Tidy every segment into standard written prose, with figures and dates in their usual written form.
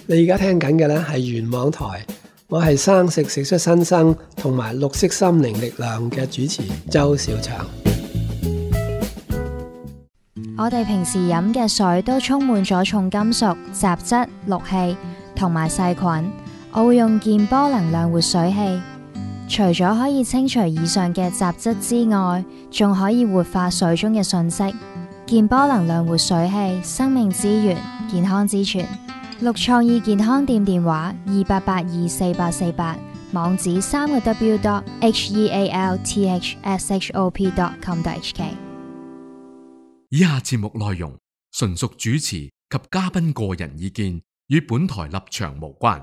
你而家聽緊嘅呢係原網台，我係生食出新生同埋綠色心靈力量嘅主持周小祥。 我哋平時飲嘅水都充滿咗重金屬、雜質、氯氣同埋細菌。我會用健波能量活水器，除咗可以清除以上嘅雜質之外，仲可以活化水中嘅訊息。健波能量活水器，生命之源，健康之泉。綠創意健康店電話28824848，網址3w.healthshop.com.hk。 以下節目內容純屬主持及嘉賓個人意見，與本台立場無關。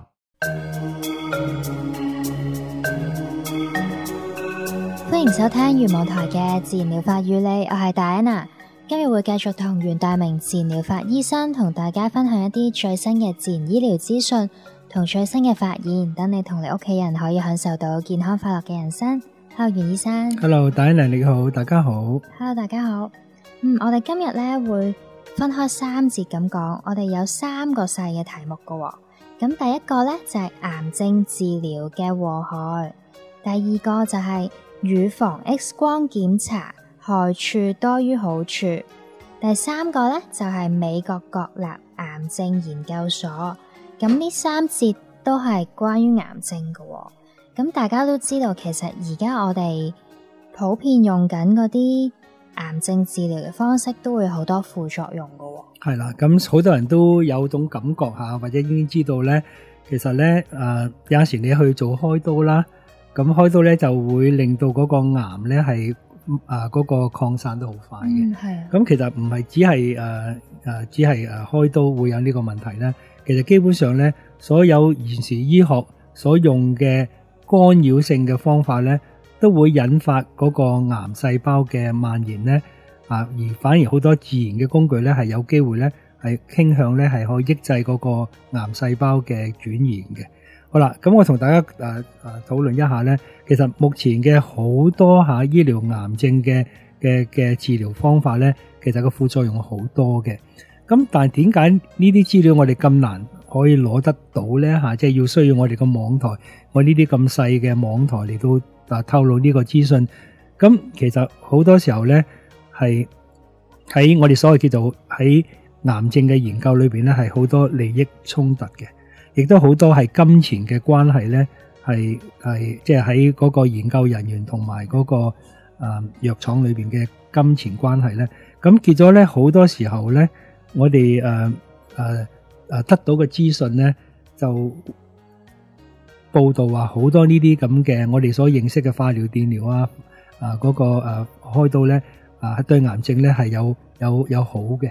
歡迎收聽原網台嘅自然療法與你，我係戴安娜。今日會繼續同袁大明自然療法醫生同大家分享一啲最新嘅自然醫療資訊同最新嘅發現，等你同你屋企人可以享受到健康快樂嘅人生。Hello， 袁醫生。 Hello， 戴安娜你好，大家好。 Hello， 大家好。我哋今日咧會分開3節咁講，我哋有3個細嘅題目㗎。咁第一個咧就係癌症治療嘅禍害，第二個就係乳房 X 光檢查害處多於好處，第3個咧就係美國國立癌症研究所。咁呢3節都係關於癌症㗎。咁大家都知道，其實而家我哋普遍用緊嗰啲癌症治療嘅方式都會有好多副作用㗎。 係啦，咁好多人都有種感覺吓，或者已經知道咧，其實咧有陣時你去做開刀啦，咁開刀咧就會令到嗰個癌咧係嗰個擴散得好快嘅。係。咁其實唔係只係開刀會有呢個問題咧，其實基本上咧所有現時醫學所用嘅干擾性嘅方法咧，都會引發嗰個癌細胞嘅蔓延咧。而反而好多自然嘅工具咧，係有機會咧，係傾向咧，係可以抑制嗰個癌細胞嘅轉移嘅。好啦，咁我同大家討論一下咧，其實目前嘅好多醫療癌症嘅治療方法咧，其實個副作用好多嘅。咁但係點解呢啲資料我哋咁難可以攞得到咧？即係要需要我哋個網台，我呢啲咁細嘅網台嚟到透露呢個資訊。咁其實好多時候咧，係喺我哋所謂叫做喺癌症嘅研究裏邊咧，係好多利益衝突嘅，亦都好多係金錢嘅關係咧，係即係喺嗰個研究人員同埋嗰個藥廠裏邊嘅金錢關係咧，咁結咗咧好多時候咧，我哋得到嘅資訊咧，就報道話好多呢啲咁嘅我哋所認識嘅化療、電療嗰個開刀咧。對癌症咧係有好嘅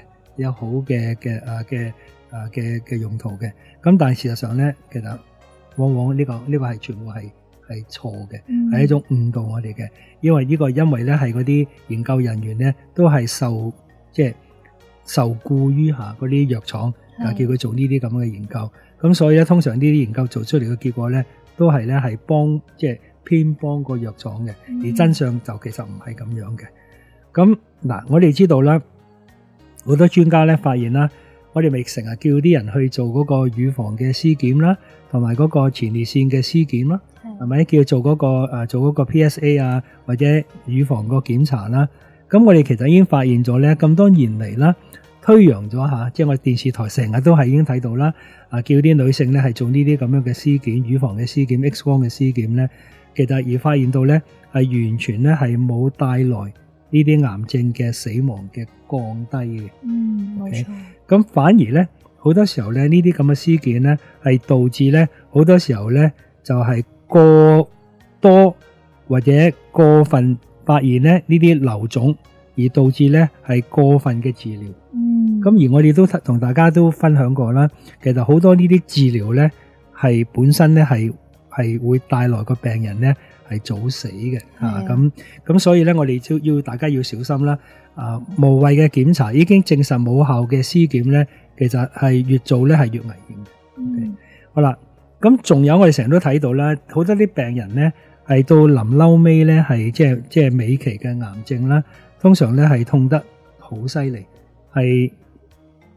用途嘅，咁但係事實上咧，其實往往呢個係全部係錯嘅，係一種誤導我哋嘅，因為咧係嗰啲研究人員咧都係受僱於嗰啲藥廠叫佢做呢啲咁嘅研究，咁所以咧通常呢啲研究做出嚟嘅結果咧都係咧係偏幫個藥廠嘅，而真相就其實唔係咁樣嘅。咁嗱，我哋知道啦，好多專家咧發現啦，我哋咪成日叫啲人去做嗰個乳房嘅屍檢啦，同埋嗰個前列腺嘅屍檢啦，係咪叫做嗰個 PSA 或者乳房個檢查啦？咁我哋其實已經發現咗咧，咁多年嚟啦，推揚咗下，即係我哋電視台成日都係已經睇到啦，叫啲女性咧係做呢啲咁樣嘅屍檢，乳房嘅屍檢、X 光嘅屍檢咧，其實而發現到咧係完全咧係冇帶來呢啲癌症嘅死亡嘅降低嘅， 冇錯。 咁反而咧，好多時候咧，呢啲咁嘅事件咧，係導致咧，好多時候咧，就係過多或者過分發現咧呢啲瘤腫，而導致咧係過分嘅治療。咁而我哋都同大家都分享過啦，其實好多呢啲治療咧，係本身咧係會帶來個病人咧係早死嘅，咁所以咧我哋要大家要小心啦。無謂嘅檢查已經證實冇效嘅屍檢咧，其實係越做咧係越危險嘅。好啦，咁仲有我哋成日都睇到啦，好多啲病人咧係到臨嬲尾咧係即係尾期嘅癌症啦，通常咧係痛得好犀利，係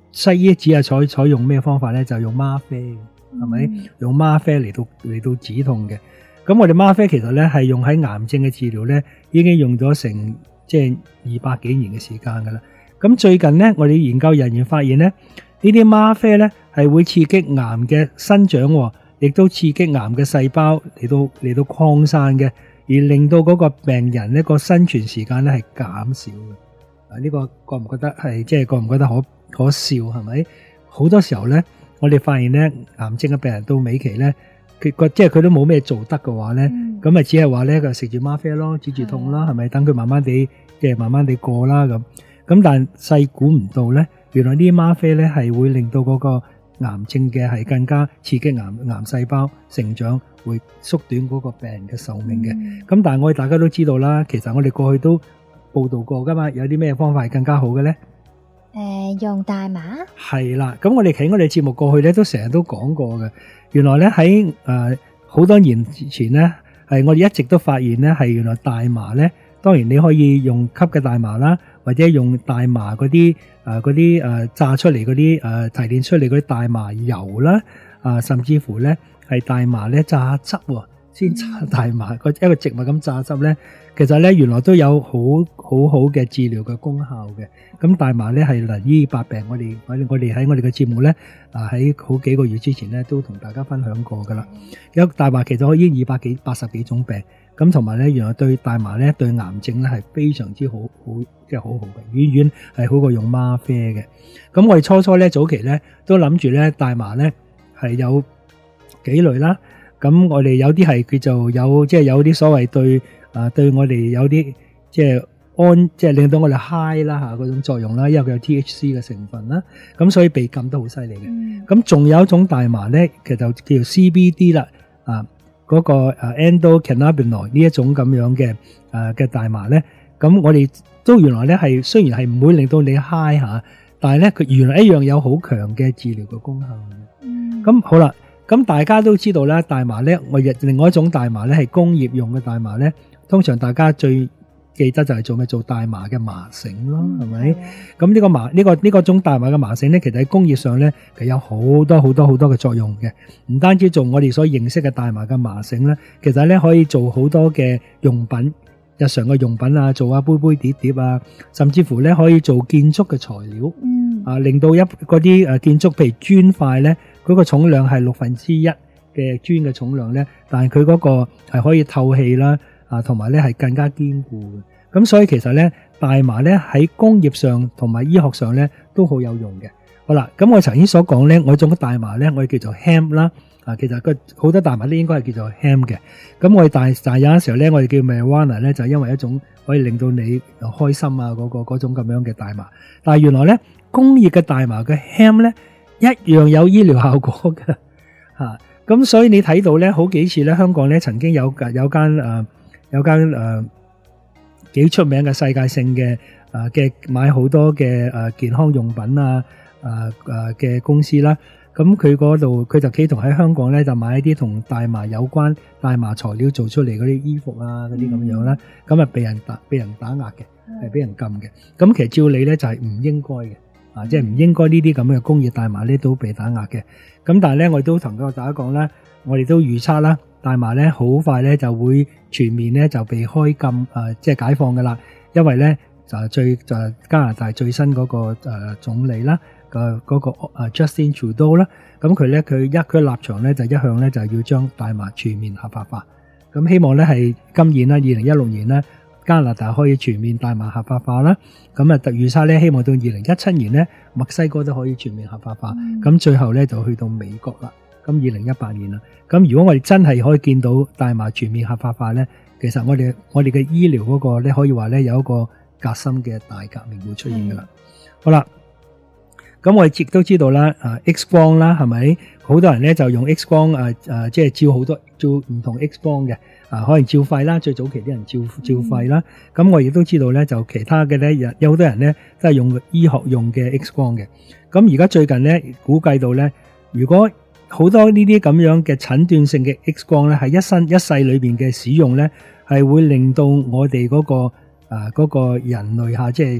西醫只係採用咩方法咧？就用嗎啡，係咪？用嗎啡嚟到止痛嘅。咁我哋嗎啡其實咧係用喺癌症嘅治療咧，已經用咗成即係200幾年嘅時間噶啦。咁最近咧，我哋研究人員發現咧，呢啲嗎啡咧係會刺激癌嘅生長，亦都刺激癌嘅細胞嚟到擴散嘅，而令到嗰個病人呢個生存時間咧係減少嘅。呢個覺唔覺得係覺唔覺得可笑係咪？好多時候咧，我哋發現咧，癌症嘅病人到尾期咧，佢都冇咩做得嘅話咧，咁只係話咧佢食住嗎啡咯，止住痛啦，係咪？等佢慢慢地過啦咁。咁但細估唔到咧，原來呢啲嗎啡咧係會令到嗰個癌症嘅係更加刺激癌細胞成長，會縮短嗰個病人嘅壽命嘅。咁但係我哋大家都知道啦，其實我哋過去都報道過噶嘛，有啲咩方法係更加好嘅咧？ 用大麻係啦，咁我哋喺我哋節目過去咧都成日都講過嘅。原來咧喺好多年前咧，係我哋一直都發現咧，係原來大麻咧，當然你可以用吸嘅大麻啦，或者用大麻嗰啲榨出嚟嗰啲提煉出嚟嗰啲大麻油啦，甚至乎咧係大麻咧榨汁喎，先榨大麻一個植物咁榨汁咧，其實咧原來都有好嘅治療嘅功效嘅。咁大麻咧係能醫百病，我哋喺我哋嘅節目咧喺好幾個月之前咧都同大家分享過噶啦。有大麻其實可以醫80幾種病，咁同埋咧原來對大麻咧對癌症咧係非常之好嘅，遠係好過用嗎啡嘅。咁我哋初咧早期咧都諗住咧大麻咧係有幾類啦。咁我哋有啲係叫做有啲所謂對我哋有啲令到我哋 high 啦嗰種作用啦，因為佢有 THC 嘅成分啦，咁所以被禁得好犀利嘅。咁仲有一種大麻咧，其實就叫做 CBD 啦，嗰個endocannabinoid 呢一種咁樣嘅大麻咧，咁我哋都原來咧係雖然係唔會令到你 high 吓，但係咧佢原來一樣有好強嘅治療嘅功效嘅。咁好啦，咁大家都知道啦，大麻咧，我亦另外一種大麻咧係工業用嘅大麻咧，通常大家最記得就係做咩？做大麻嘅麻繩咯，係咪？咁呢個種大麻嘅麻繩咧，其實喺工業上咧，其實有好多嘅作用嘅。唔單止做我哋所認識嘅大麻嘅麻繩咧，其實咧可以做好多嘅用品，日常嘅用品啊，做下杯碟啊，甚至乎咧可以做建築嘅材料，令到嗰啲建築譬如磚塊咧，嗰個重量係1/6嘅磚嘅重量咧，但係佢嗰個係可以透氣啦。同埋咧係更加堅固嘅，咁所以其實咧大麻咧喺工業上同埋醫學上咧都好有用嘅。好啦，咁我頭先所講咧，我種大麻咧我哋叫做 hemp 啦，其實好多大麻都應該係叫做 hemp 嘅。咁我哋但係有陣時候咧，我哋叫 marijuana 咧，就係因為一種可以令到你開心啊嗰種咁樣嘅大麻。但係原來咧工業嘅大麻嘅 hemp 咧一樣有醫療效果嘅嚇。咁所以你睇到咧好幾次咧，香港咧曾經有間幾出名嘅世界性嘅買好多嘅健康用品嘅公司啦，咁佢就企圖喺香港咧就買一啲同大麻有關大麻材料做出嚟嗰啲衣服嗰啲咁樣啦，咁被人打壓嘅，係俾人禁嘅。咁其實照理咧就係唔應該嘅，即係唔應該呢啲咁嘅工業大麻咧都被打壓嘅。咁但係咧我哋都同大家講啦，我哋都預測啦。大麻咧好快咧就會全面咧就被開禁即係解放噶啦，因為咧就加拿大最新嗰個總理啦嗰個Justin Trudeau 啦，咁佢立場咧就一向咧就要將大麻全面合法化，咁希望咧係今年啦2016年啦加拿大可以全面大麻合法化啦，咁預測咧希望到2017年咧墨西哥都可以全面合法化，咁最後咧就去到美國啦。咁2018年啦，咁如果我哋真係可以見到大麻全面合法化咧，其實我哋嘅醫療嗰個咧可以話咧有一個革新嘅大革命會出現噶啦。好啦，咁我哋亦都知道啦，X 光啦，係咪？好多人咧就用 X 光即係照唔同 X 光嘅可能照肺啦，最早期啲人照肺啦。咁我亦都知道咧，就其他嘅咧有好多人咧都係用醫學用嘅 X 光嘅。咁而家最近咧估計到咧，如果好多呢啲咁樣嘅診斷性嘅 X 光咧，係一世裏邊嘅使用咧，係會令到我哋嗰個人類即係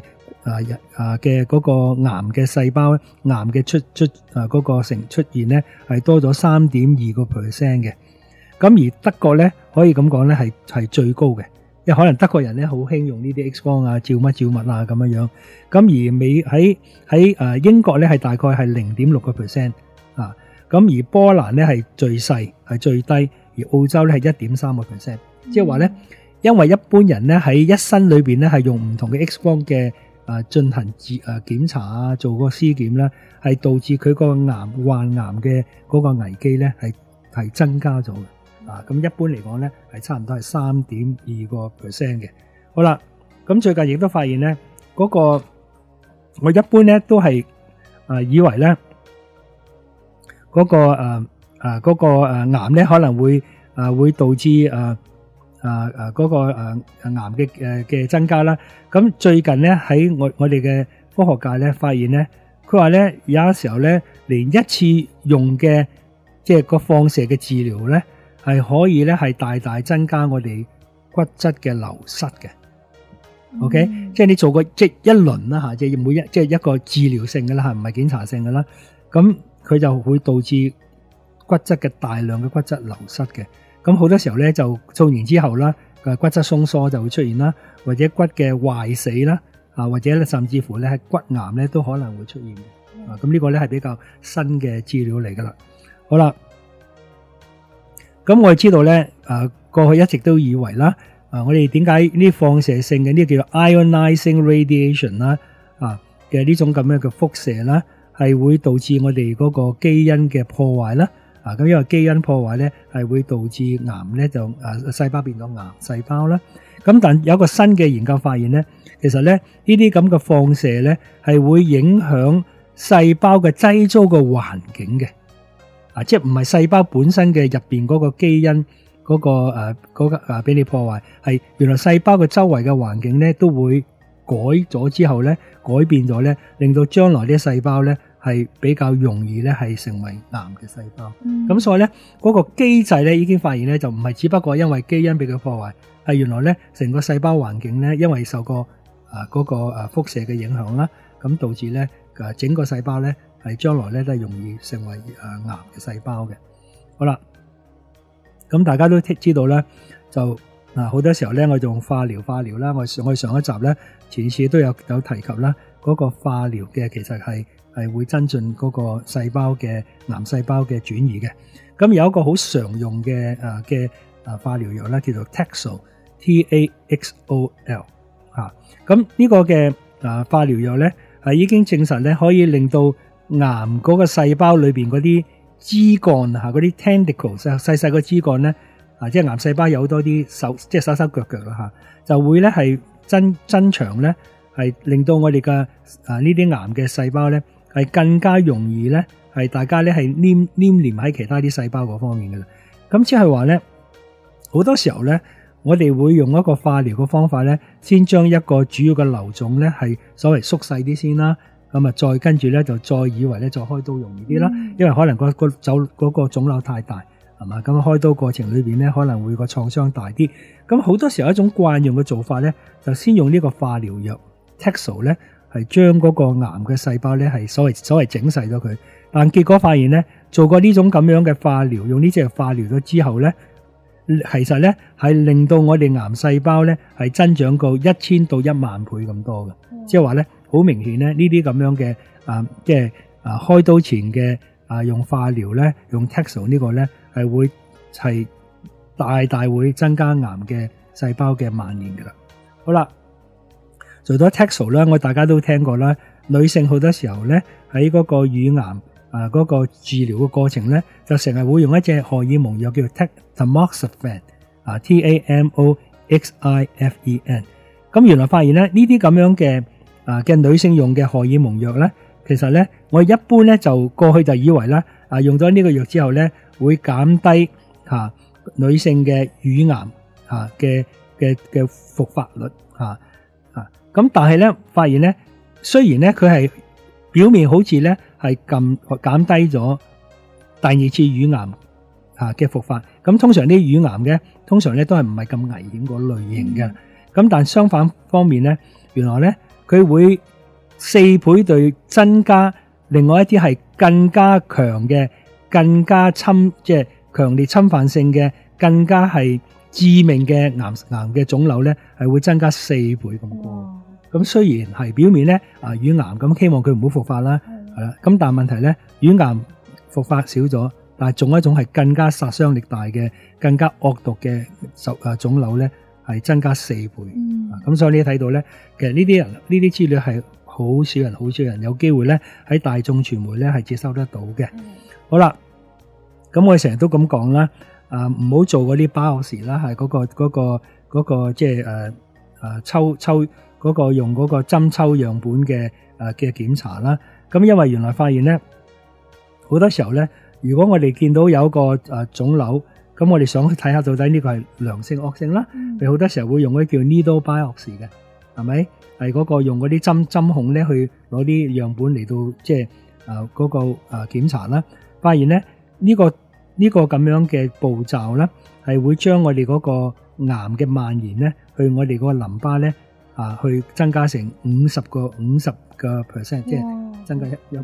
嘅嗰個癌嘅細胞，癌嘅嗰個出現咧係多咗 3.2% 嘅。咁而德國咧可以咁講咧係最高嘅，因為可能德國人咧好興用呢啲 X 光啊、照物啊咁樣。咁而喺英國咧係大概係 0.6% 啊。咁而波蘭咧係最細係最低，而澳洲咧係 1.3%。即係話咧，因為一般人咧喺一生裏邊咧係用唔同嘅 X 光嘅進行檢查啊，做個屍檢咧，係導致佢個患癌嘅嗰個危機咧係增加咗嘅。咁一般嚟講咧係差唔多係 3.2% 嘅。好啦，咁最近亦都發現咧嗰個我一般咧都係以為咧嗰個癌咧可能會導致嗰個癌嘅增加啦。咁最近咧喺我哋嘅科學界咧發現咧，佢話咧有時候咧連一次用嘅即係個放射嘅治療咧係可以咧係大大增加我哋骨質嘅流失嘅。OK， 即係你做過即係一輪啦吓，即係一個治療性嘅啦吓，唔係檢查性嘅啦。咁佢就會導致骨質嘅大量嘅骨質流失嘅。咁好多時候咧就做完之後啦，骨質鬆疏就會出現啦，或者骨嘅壞死啦，或者甚至乎咧係骨癌咧都可能會出現嘅。咁呢個咧係比較新嘅資料嚟噶啦。好啦，咁我哋知道咧，過去一直都以為啦，我哋點解呢放射性嘅呢叫做 ionizing radiation 啦，嘅呢種咁樣嘅輻射啦，係會導致我哋嗰個基因嘅破壞啦。咁因為基因破壞咧係會導致癌咧就細胞變咗癌細胞啦。咁但有一個新嘅研究發現咧，其實咧呢啲咁嘅放射咧係會影響細胞嘅周遭嘅環境嘅。即係唔係細胞本身嘅入邊嗰個基因嗰個俾你破壞，係原來細胞嘅周圍嘅環境咧都會改咗之後咧改變咗咧，令到將來啲細胞咧係比較容易咧係成為癌嘅細胞。咁所以咧嗰個機制咧已經發現咧就唔係只不過因為基因俾佢破壞，係原來咧成個細胞環境咧因為受過嗰個輻射嘅影響啦，咁導致咧整個細胞咧係將來咧都係容易成為癌嘅細胞嘅。好啦，咁大家都知道咧，就好多時候咧我用化療啦，我上一集咧前次都有提及啦，嗰個化療嘅其實係會增進嗰個細胞嘅癌細胞嘅轉移嘅。咁有一個好常用嘅化療藥咧叫做 Taxol TAXOL 咁呢個嘅化療藥咧係已經證實咧可以令到癌嗰個細胞裏邊嗰啲枝幹嗰啲 tentacles 細細個枝幹咧即係癌細胞有好多啲即係手腳啦就會咧係增長咧係令到我哋嘅呢啲癌嘅細胞咧係更加容易咧係大家咧係黏連喺其他啲細胞嗰方面嘅啦。咁即係話咧好多時候咧我哋會用一個化療嘅方法咧，先將一個主要嘅瘤腫咧係所謂縮細啲先啦。咁再跟住咧就再以為咧再開刀容易啲啦，因為可能嗰個腫瘤太大係嘛，咁開刀過程裏邊咧可能會個創傷大啲。咁好多時候一種慣用嘅做法咧，就先用呢個化療藥 Taxol 咧係將嗰個癌嘅細胞咧係所謂整細咗佢。但結果發現咧，做過呢種咁樣嘅化療，用呢隻化療咗之後咧，其實咧係令到我哋癌細胞咧係增長過1000到1萬倍咁多嘅。即係話咧好明顯咧呢啲咁樣嘅即係開刀前嘅用化療咧，用 Taxol 呢個咧係會係大會增加癌嘅細胞嘅蔓延噶啦。好啦，除咗 Taxol 啦，我大家都聽過啦，女性好多時候咧喺嗰個乳癌嗰個治療嘅過程咧，就成日會用一隻荷爾蒙藥叫做 Tamoxifen TAMOXIFEN。咁原來發現咧呢啲咁樣嘅女性用嘅荷爾蒙藥咧，其實咧我一般咧就過去就以為咧用咗呢個藥之後咧會減低女性嘅乳癌嘅復發率咁但係咧發現咧雖然咧佢係表面好似咧係減低咗第二次乳癌嘅復發，咁通常啲乳癌嘅通常咧都係唔係咁危險嗰類型嘅。咁但相反方面咧，原來咧佢會 4倍對增加另外一啲係更加強嘅、更加即係強烈侵犯性嘅、更加係致命嘅癌嘅腫瘤咧，係會增加4倍咁多。咁雖然係表面咧乳癌咁，希望佢唔好復發啦，係啦。咁但係問題咧，乳癌復發少咗，但係仲有一種係更加殺傷力大嘅、更加惡毒嘅腫瘤咧，係增加4倍。咁所以你睇到咧，其實呢啲資料係好少人有機會咧喺大眾傳媒咧係接收得到嘅。好啦，咁我哋成日都咁講啦，唔好做嗰啲biopsy啦，係嗰個即係抽嗰個用嗰個針抽樣本嘅檢查啦。咁因為原來發現咧，好多時候咧，如果我哋見到有個腫瘤，咁我哋想去睇下到底呢個係良性惡性啦。你好多時候會用嗰啲叫 needle biopsy 嘅，係咪？係嗰個用嗰啲針孔咧去攞啲樣本嚟到即係嗰個檢查啦。發現咧呢個咁樣嘅步驟咧，係會將我哋嗰個癌嘅蔓延咧去我哋嗰個淋巴咧去增加成50個 %，即係增加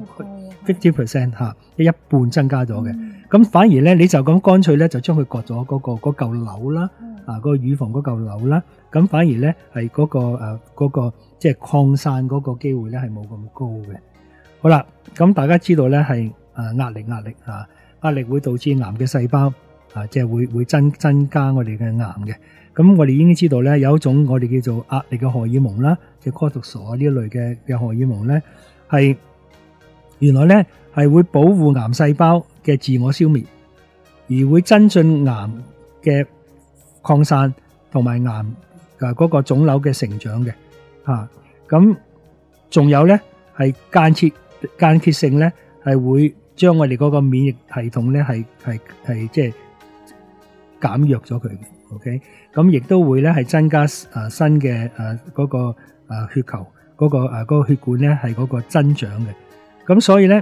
50% 一半增加咗嘅。咁反而咧你就咁乾脆咧就將佢割咗嗰嚿瘤啦，嗰個乳房嗰嚿瘤啦，咁反而咧係嗰個即係擴散嗰個機會咧係冇咁高嘅。好啦，咁大家知道咧係壓力會導致癌嘅細胞即係會增加我哋嘅癌嘅。咁我哋已經知道咧有一種我哋叫做壓力嘅荷爾蒙啦，即係 cortisol 呢一類嘅荷爾蒙咧，係原來咧係會保護癌細胞嘅自我消滅，而會增進癌嘅擴散同埋癌嗰個腫瘤嘅成長嘅。咁仲有咧係間歇性咧係會將我哋嗰個免疫系統咧係即係減弱咗佢嘅。OK， 咁亦都會咧係增加新嘅嗰個血球嗰個血管咧係嗰個增長嘅。咁所以咧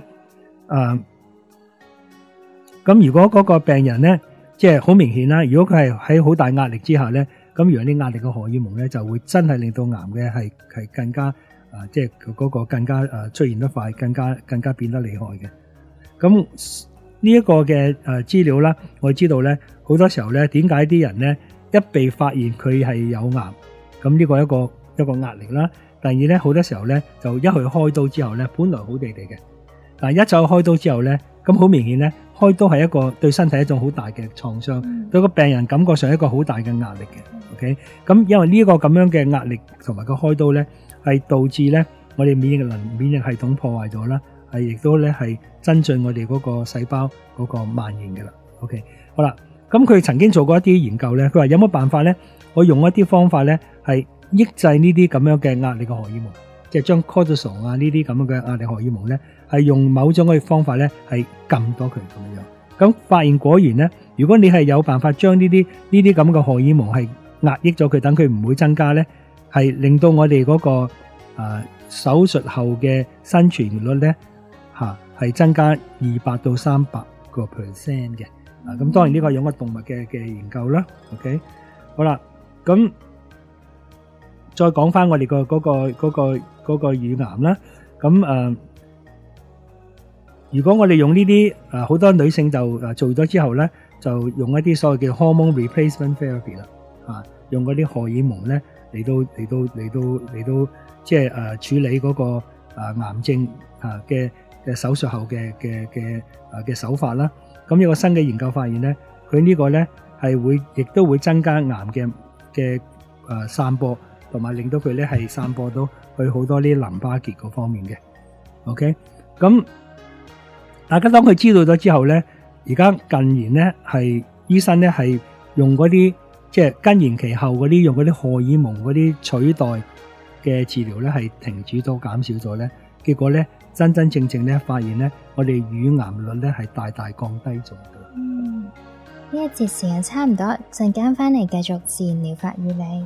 咁如果嗰個病人咧即係好明顯啦，如果佢係喺好大壓力之下咧，咁如果啲壓力嘅荷爾蒙咧就會真係令到癌嘅係更加即係嗰個更加出現得快，更加變得厲害嘅。咁呢一個嘅資料啦，我知道咧好多時候咧，點解啲人咧一被發現佢係有癌，咁呢個一個壓力啦。第二咧，好多時候咧就一去開刀之後咧，本來好地地嘅，但係一走開刀之後咧，咁好明顯咧，開刀係一個對身體一種好大嘅創傷，對個病人感覺上一個好大嘅壓力嘅。OK， 咁因為呢個咁樣嘅壓力同埋個開刀咧，係導致咧我哋免疫系統破壞咗啦。係，亦都咧係增進我哋嗰個細胞嗰個蔓延嘅啦。OK， 好啦，咁佢曾經做過一啲研究咧，佢話有乜辦法咧？我用一啲方法咧，係抑制呢啲咁樣嘅壓力嘅荷爾蒙，即係將 cortisol 呢啲咁樣嘅壓力荷爾蒙咧，係用某種嘅方法咧，係撳多佢咁樣。咁發現果然咧，如果你係有辦法將呢啲咁嘅荷爾蒙係壓抑咗佢，等佢唔會增加咧，係令到我哋嗰個手術後嘅生存率咧。係增加200到300%嘅。咁當然呢個係用個動物嘅研究啦。OK， 好啦，咁再講翻我哋嗰個乳癌啦。咁如果我哋用呢啲好多女性就做咗之後咧，就用一啲所謂嘅 hormone replacement therapy 啦。用嗰啲荷爾蒙咧嚟到即係處理嗰個癌症嘅手術後嘅手法啦。咁有個新嘅研究發現咧，佢呢個咧係亦都會增加癌嘅散播，同埋令到佢咧係散播到去好多啲淋巴結嗰方面嘅。OK， 咁大家當佢知道咗之後咧，而家近年咧係醫生咧係用嗰啲即係更年期後嗰啲用嗰啲荷爾蒙嗰啲取代嘅治療咧係停止咗減少咗咧，結果咧真正咧發現咧我哋乳癌率咧係大大降低咗嘅。 呢一節時間差唔多，陣間翻嚟繼續自然療法與你。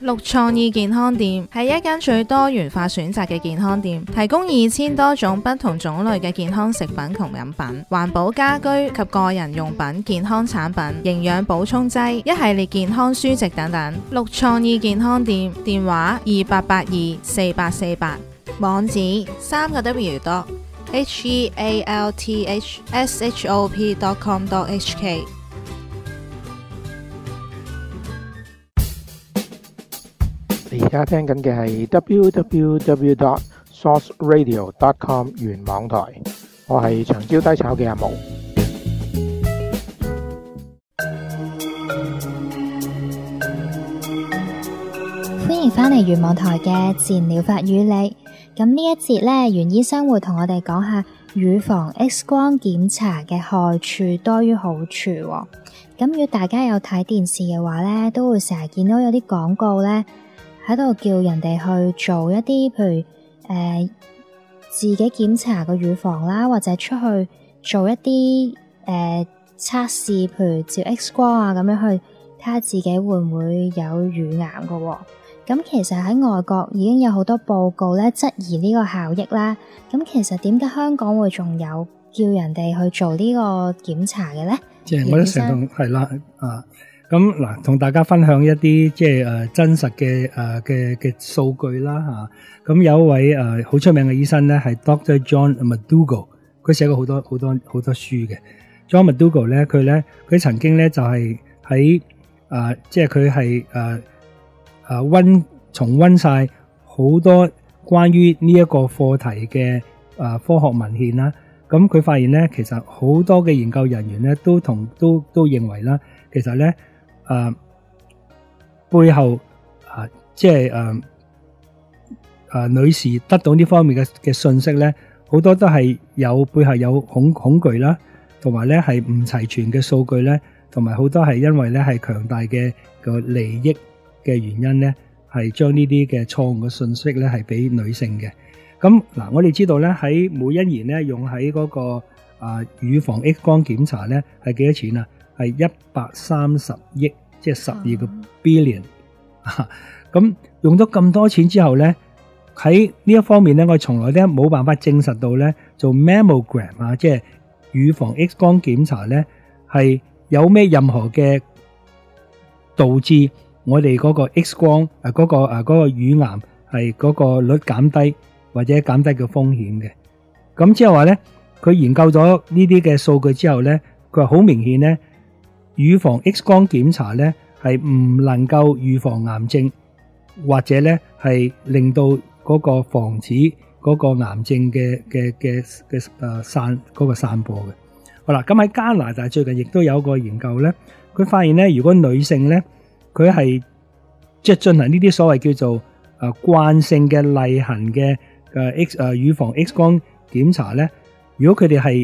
綠創意健康店係一間最多元化選擇嘅健康店，提供2000多種不同種類嘅健康食品同飲品、環保家居及個人用品、健康產品、營養補充劑、一系列健康書籍等等。綠創意健康店電話28824848，網址3個W.healthshop.com.hk。 你而家聽緊嘅係 www.sourceradio.com 原網台，我係長焦低炒嘅阿毛。 歡迎返嚟原網台嘅自然療法與你。咁呢一節呢，袁醫生會同我哋講下乳房 X 光檢查嘅害處多於好處喎。咁如果大家有睇電視嘅話呢，都會成日見到有啲廣告呢，喺度叫人哋去做一啲，譬如自己檢查個乳房啦，或者出去做一啲測試，譬如照 X 光啊，咁樣去睇下自己會唔會有乳癌㗎喎。咁其實喺外國已經有好多報告咧質疑呢個效益啦。咁其實點解香港會仲有叫人哋去做呢個檢查嘅咧？ 即係我都成日係啦啊！咁嗱，同大家分享一啲即係真實嘅數據啦嚇。咁有一位好出名嘅醫生咧，係 Dr. John McDougall， 佢寫過好多書嘅。John McDougall 咧，佢曾經咧就係喺即係佢係重溫晒好多關於呢一個課題嘅科學文獻啦。咁佢發現咧，其實好多嘅研究人員咧都認為啦，其實咧背後即係女士得到呢方面嘅信息咧，好多都係背後有恐懼啦，同埋咧係唔齊全嘅數據咧，同埋好多係因為咧係強大嘅個利益嘅原因咧，係將呢啲嘅錯誤嘅信息咧係俾女性嘅。咁嗱，我哋知道咧喺每一年咧用喺嗰個乳房 X 光檢查咧係幾多錢啊？係130億，即係12個 billion。咁用咗咁多錢之後咧，喺呢一方面咧，我從來咧冇辦法證實到咧做 mammogram 即係乳房 X 光檢查咧係有咩任何嘅導致我哋嗰個 X 光嗰個乳癌係嗰個率減低或者減低嘅風險嘅。咁即係話咧，佢研究咗呢啲嘅數據之後咧，佢話好明顯咧，乳房 X 光檢查咧係唔能夠預防癌症，或者咧係令到嗰個防止嗰個癌症嘅散播嘅。好啦，咁喺加拿大最近亦都有一個研究咧，佢發現咧，如果女性咧佢係即係進行呢啲所謂叫做慣性嘅例行嘅乳房 X 光檢查咧，如果佢哋係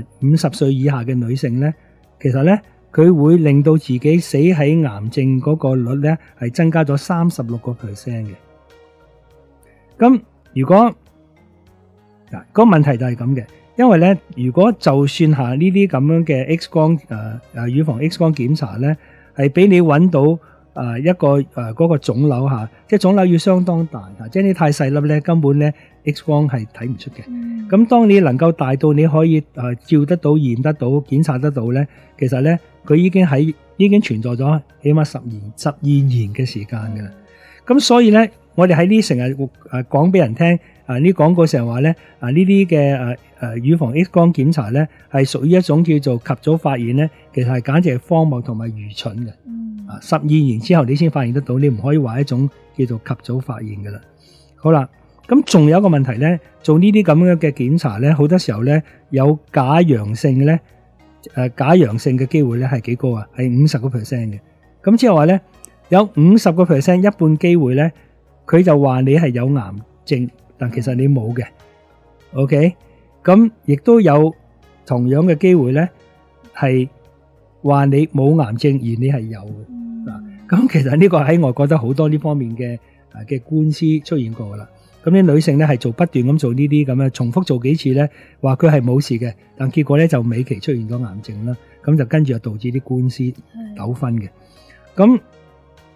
50歲以下嘅女性咧，其實咧佢會令到自己死喺癌症嗰個率咧係增加咗36%嘅。咁如果嗱個問題就係咁嘅，因為咧如果就算下呢啲咁樣嘅 X 光乳房 X 光檢查咧，係俾你揾到一個嗰個腫瘤嚇，即係腫瘤要相當大嚇，即係你太細粒咧，根本咧 X 光係睇唔出嘅。咁當你能夠大到你可以照得到、驗得到、檢查得到咧，其實咧佢已經存在咗起碼12年嘅時間㗎啦。咁所以咧，我哋喺呢成日講俾人聽呢廣告成日話咧呢啲嘅乳房 X 光檢查咧係屬於一種叫做及早發現咧，其實係簡直係荒謬同埋愚蠢嘅。12年之後你先發現得到，你唔可以話一種叫做及早發現㗎啦。好啦，咁仲有一個問題咧，做呢啲咁樣嘅檢查咧，好多時候咧有假陽性咧，假陽性嘅機會咧係幾高啊？係50%嘅。咁即係話咧，有50%一半機會咧，佢就話你係有癌症，但其實你冇嘅。OK，咁亦都有同樣嘅機會咧，係話你冇癌症而你係有嘅。咁其實呢個喺外國都好多呢方面嘅官司出現過噶啦。咁啲女性咧係不斷咁做呢啲咁嘅，重複做幾次咧，話佢係冇事嘅，但結果咧就尾期出現咗癌症啦。咁就跟住就導致啲官司糾紛嘅。咁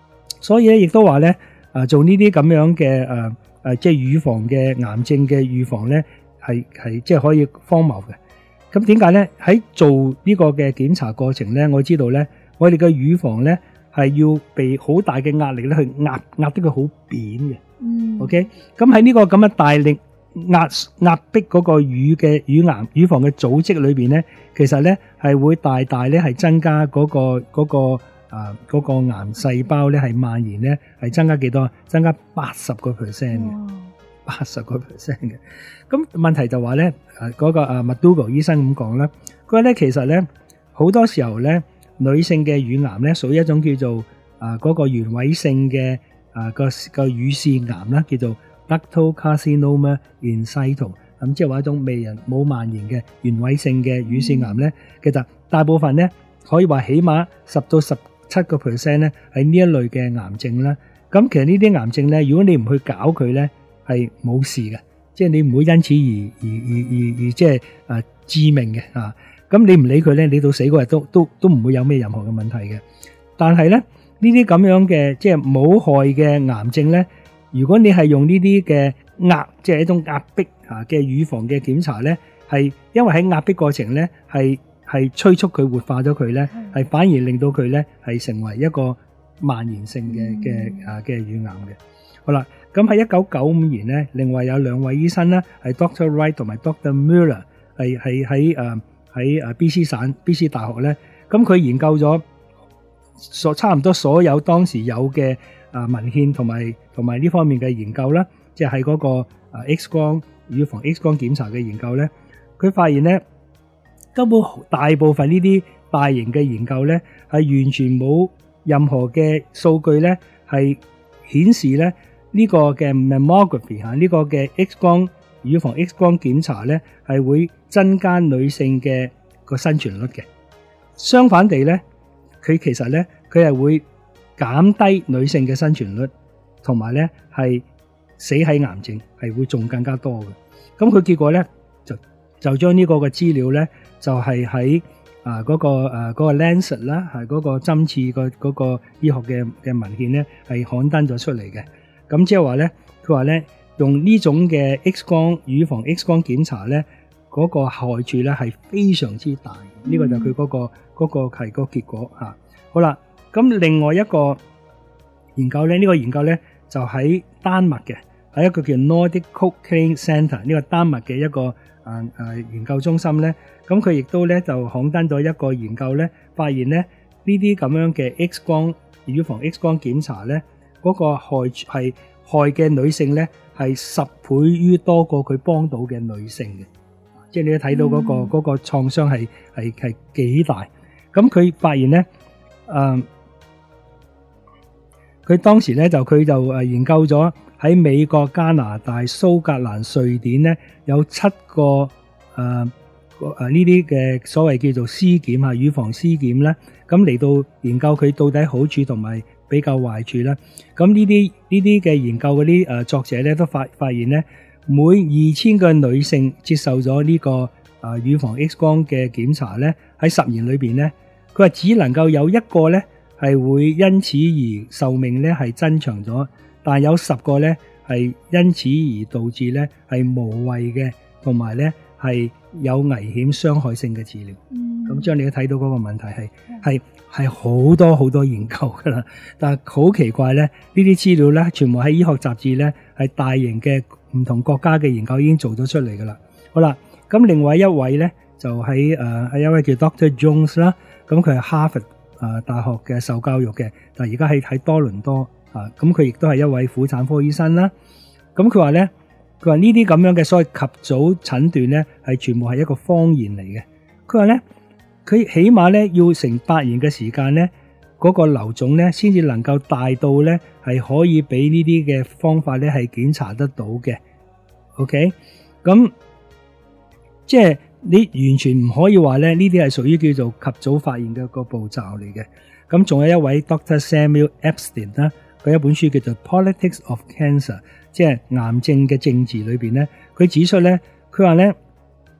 所以咧亦都話咧做呢啲咁樣嘅即係乳房嘅癌症嘅預防咧係即係可以荒謬嘅。咁點解咧？喺做呢個嘅檢查過程咧，我知道咧，我哋嘅乳房咧係要被好大嘅壓力咧去壓得佢好扁嘅。OK， 咁喺呢個咁嘅大力壓迫嗰個乳房嘅組織裏邊咧，其實咧係會大大咧係增加嗰個癌細胞咧係蔓延咧係增加幾多？增加80%嘅，80%嘅。咁問題就話咧，嗰個McDougall 醫生咁講啦，佢話咧其實咧好多時候咧女性嘅乳癌咧屬於一種叫做嗰個原位性嘅個乳腺癌啦，叫做 ductal carcinoma in situ。咁即係話一種未人冇蔓延嘅原位性嘅乳腺癌咧，其實大部分咧可以話起碼10到17% 咧係呢一類嘅癌症啦。咁其實呢啲癌症咧，如果你唔去搞佢咧，係冇事嘅，即係你唔會因此而即係致命嘅啊。咁你唔理佢咧，你到死嗰日都唔會有咩任何嘅問題嘅。但係咧呢啲咁樣嘅即係冇害嘅癌症咧，如果你係用呢啲嘅即係一種壓迫嘅乳房嘅檢查咧，係因為喺壓迫過程咧係催促佢活化咗佢咧，係反而令到佢咧係成為一個蔓延性嘅乳癌嘅。好啦，咁喺1995年咧，另外有2位醫生咧，係 Dr. Wright 同埋 Dr. Muller 係喺BC 大學咧，咁佢研究咗差唔多所有當時有嘅文獻同埋呢方面嘅研究啦，即係喺嗰個X 光乳房 X 光檢查嘅研究咧，佢發現咧根本大部分呢啲大型嘅研究咧係完全冇任何嘅數據咧係顯示咧呢個嘅 mammography 呢個嘅 X 光乳房 X 光檢查咧係會增加女性嘅個生存率嘅。相反地咧，佢其實咧佢係會減低女性嘅生存率，同埋咧係死喺癌症係會仲更加多嘅。咁佢結果咧就將呢個嘅資料咧就係喺嗰個 Lancet 啦，係嗰個針刺嗰個醫學嘅文獻咧係刊登咗出嚟嘅。咁即係話咧，佢話咧用呢種嘅 X 光乳房 X 光檢查咧，嗰個害處咧係非常之大。呢個就佢嗰個係個結果嚇。好啦，咁另外一個研究咧，呢個研究咧就喺丹麥嘅，喺一個叫 Nordic Cochrane Centre 呢個丹麥嘅一個研究中心咧，咁佢亦都咧就刊登咗一個研究咧，發現咧呢啲咁樣嘅 X 光乳房 X 光檢查咧，嗰個害嘅女性咧係10倍於多過佢幫到嘅女性嘅，即係你睇到嗰個創傷係幾大。咁佢發現咧，佢當時咧佢就研究咗喺美國、加拿大、蘇格蘭、瑞典咧有7個呢啲嘅所謂叫做屍檢乳房屍檢咧，咁嚟到研究佢到底好處同埋比較壞處啦。咁呢啲嘅研究嗰啲作者咧都發現咧，每2000個女性接受咗呢個乳房 X 光嘅檢查咧，喺10年裏邊咧，佢話只能夠有1個咧係會因此而壽命咧係增長咗，但有10個咧係因此而導致咧係無謂嘅，同埋咧係有危險傷害性嘅治療。咁將你都睇到嗰個問題係好多研究噶啦，但係好奇怪咧，呢啲資料咧全部喺醫學雜誌咧係大型嘅唔同國家嘅研究已經做咗出嚟噶啦。好啦，咁另外一位咧就喺一位叫 Dr. Jones 啦，咁佢係哈佛大學嘅受教育嘅，但係而家喺多倫多咁佢亦都係一位婦產科醫生啦。咁佢話呢啲咁樣嘅所謂及早診斷呢，係全部係一個謊言嚟嘅。佢話呢，佢起碼呢要成8年嘅時間呢，嗰個瘤腫呢先至能夠大到呢係可以俾呢啲嘅方法呢係檢查得到嘅。OK， 咁即係你完全唔可以話呢啲係屬於叫做及早發現嘅個步驟嚟嘅。咁仲有一位 Dr. Samuel Epstein 啦，佢一本書叫做 Politics of Cancer， 即係癌症嘅政治裏邊咧，佢指出咧，佢話咧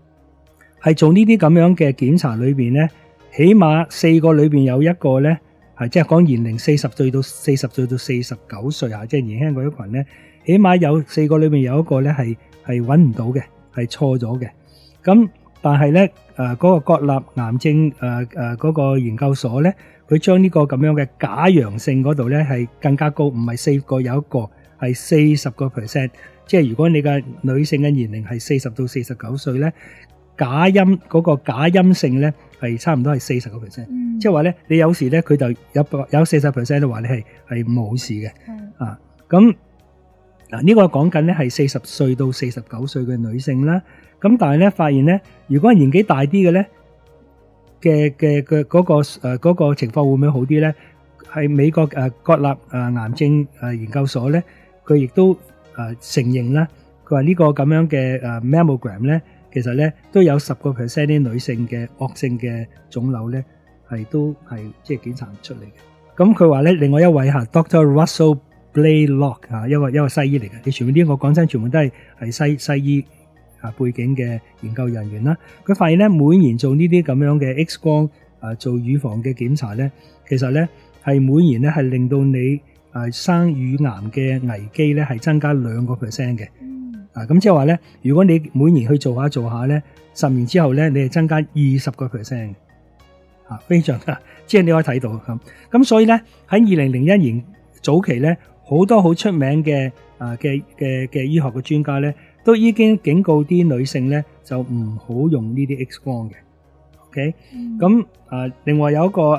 係做呢啲咁樣嘅檢查裏邊咧，起碼4個裏邊有1個咧即係講年齡40歲到49歲啊，即係年輕嗰一群咧，起碼有4個裏面有一個咧係揾唔到嘅，係錯咗嘅。咁但係咧嗰個國立癌症嗰個研究所咧，佢將呢個咁樣嘅假陽性嗰度咧係更加高，唔係4個有一個，係40%。即係如果你嘅女性嘅年齡係40到49歲咧，嗰個假陰性咧係差唔多係40%。即係話咧，你有時咧佢就有40%都話你係冇事嘅。咁呢個講緊咧係40歲到49歲嘅女性啦。咁但係咧發現咧，如果年紀大啲嘅咧嘅嗰個情況會唔會好啲咧？係美國國立癌症研究所咧，佢亦都承認啦，佢話呢個咁樣嘅mammogram 咧，其實咧都有10% 啲女性嘅惡性嘅腫瘤咧都係即係檢查唔出嚟嘅。咁佢話咧，另外一位Dr. Russell Blaylock 一個西醫嚟嘅，你全部啲我講真，全部都係西醫背景嘅研究人員啦。佢發現咧，每年做呢啲咁樣嘅 X 光做乳房嘅檢查咧，其實咧係每年咧係令到你生乳癌嘅危機咧係增加2% 嘅。咁即係話咧，如果你每年去做下咧，10年之後咧，你係增加20%。非常即係你可以睇到咁所以咧喺2001年早期咧，好多好出名嘅醫學嘅專家咧，都已經警告啲女性咧就唔好用呢啲 X 光嘅。OK，咁另外有一個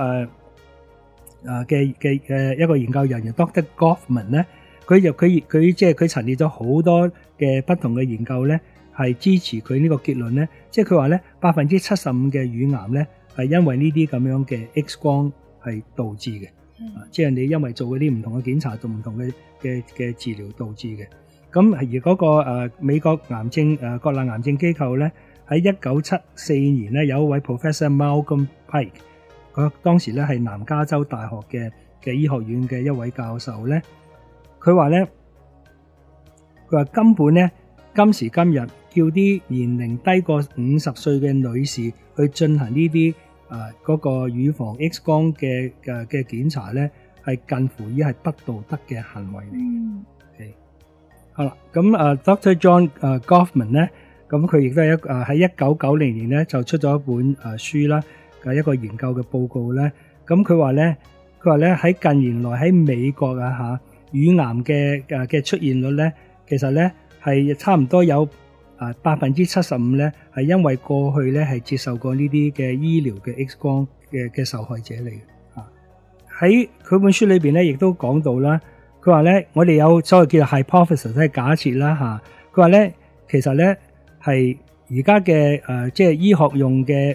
一個研究人員 Dr. Goffman 咧，佢即係佢陳列咗好多嘅不同嘅研究咧，係支持佢呢個結論咧。即係佢話咧，75%嘅乳癌咧係因為呢啲咁樣嘅 X 光係導致嘅。即係你因為做嗰啲唔同嘅檢查，做唔同嘅治療導致嘅。咁而嗰個美國癌症國立癌症機構咧，喺1974年咧有一位 Professor Malcolm Pike， 佢當時咧係南加州大學嘅醫學院嘅一位教授咧，佢話根本咧今時今日叫啲年齡低過50歲嘅女士去進行呢啲嗰個乳房 X 光嘅檢查咧，係近乎於係不道德嘅行為嚟。好啦，咁Dr. John Goffman 咧，咁佢亦都係喺1990年咧就出咗一本書啦，一個研究嘅報告咧。咁佢話咧喺近年來喺美國乳癌嘅出現率咧，其實咧係差唔多有75%咧係因為過去咧係接受過呢啲嘅醫療嘅 X 光嘅受害者嚟嘅。喺佢本書裏邊咧，亦都講到啦。佢話咧，我哋有所謂叫做 hypothesis， 即係假設啦。佢話咧，其實咧係而家嘅即係醫學用嘅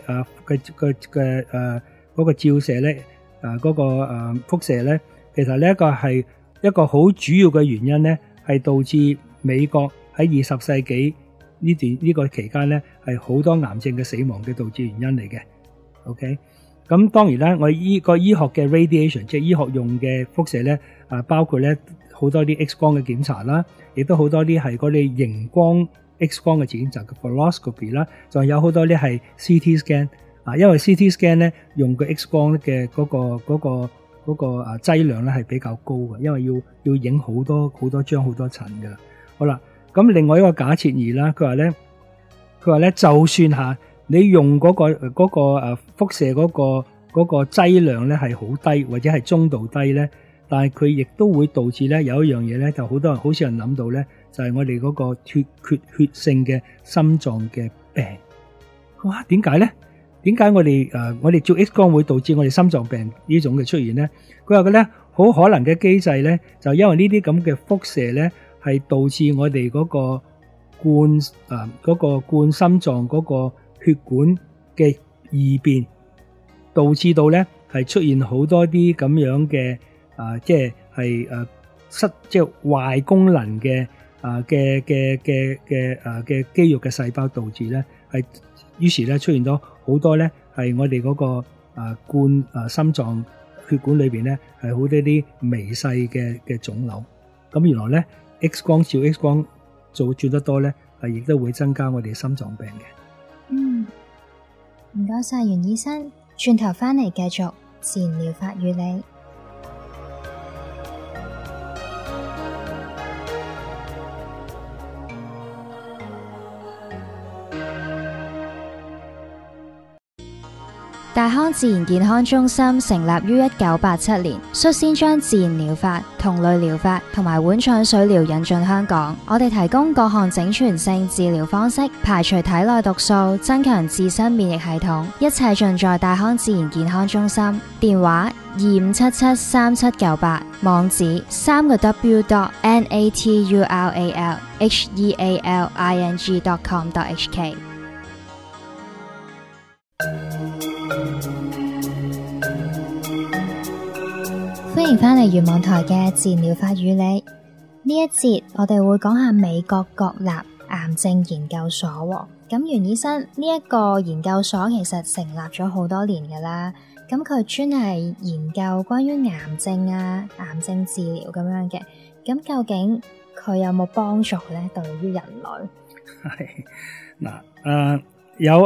嗰個照射咧，嗰個輻射咧，其實呢一個係一個好主要嘅原因咧，係導致美國喺20世紀呢個期間咧係好多癌症嘅死亡嘅導致原因嚟嘅。OK。咁當然啦，我哋醫學嘅 radiation， 即係醫學用嘅輻射咧，包括咧好多啲 X 光嘅檢查啦，亦都好多啲係嗰啲熒光 X 光嘅檢查嘅 fluoroscopy 啦，仲有好多啲係 CT scan。因為 CT scan 咧用個 X 光嘅嗰個劑量咧係比較高嘅，因為要影好多張好多層嘅。好啦，咁另外一個假設二啦，佢話咧就算你用嗰個輻射嗰個劑量咧係好低或者係中度低咧，但係佢亦都會導致咧有一樣嘢咧，就好多人好少人諗到咧，就係我哋嗰個缺血性嘅心臟嘅病。哇，點解咧？點解我哋做 X 光會導致我哋心臟病呢種嘅出現咧？佢話咧好可能嘅機制咧，就因為呢啲咁嘅輻射咧係導致我哋嗰個灌心臟嗰個血管嘅異變，導致到咧係出現好多啲咁樣嘅即係壞功能嘅肌肉嘅細胞，導致咧係於是咧出現咗好多咧係我哋嗰個灌心臟血管裏邊咧係好多啲微細嘅腫瘤。咁原來咧 X 光照 X 光做得多咧，係亦都會增加我哋心臟病嘅。 唔該晒袁醫生，轉頭返嚟繼續自然療法與你。 大康自然健康中心成立於1987年，率先將自然療法、同類療法同埋碗腸水療引進香港。我哋提供各項整全性治療方式，排除體內毒素，增強自身免疫系統，一切盡在大康自然健康中心。電話25773798，網址3個 naturalhealing.com.hk。歡迎返嚟圓網台嘅自然療法與你。呢一節我哋會講下美國國立癌症研究所喎。咁袁醫生，呢一個研究所其實成立咗好多年噶啦，咁佢專係研究關於癌症啊、癌症治療咁樣嘅。咁究竟佢有冇幫助咧？對於人類係嗱，有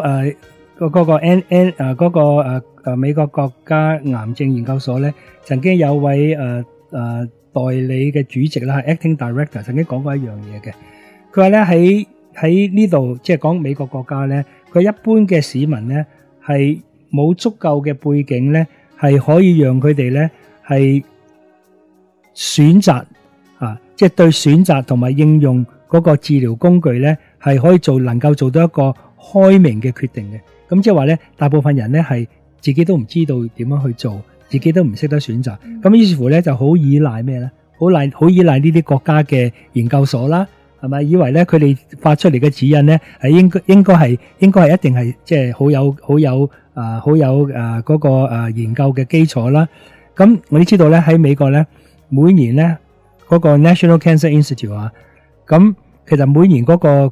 美國國家癌症研究所咧，曾經有位代理嘅主席啦，係 Acting Director， 曾經講過一樣嘢嘅。佢話咧喺呢度，即係講美國國家咧，佢一般嘅市民咧係冇足夠嘅背景咧，係可以讓佢哋咧係選擇即係對選擇同埋應用嗰個治療工具咧，係可以能夠做到一個開明嘅決定嘅。咁即係話咧，大部分人咧係自己都唔知道點樣去做，自己都唔識得選擇。咁於是乎咧，就好依賴咩咧？好依賴呢啲國家嘅研究所啦，係咪？以為咧佢哋發出嚟嘅指引咧係應該係一定係即係好有嗰個研究嘅基礎啦。咁我哋知道咧喺美國咧，每年咧嗰個 National Cancer Institute 咁其實每年嗰個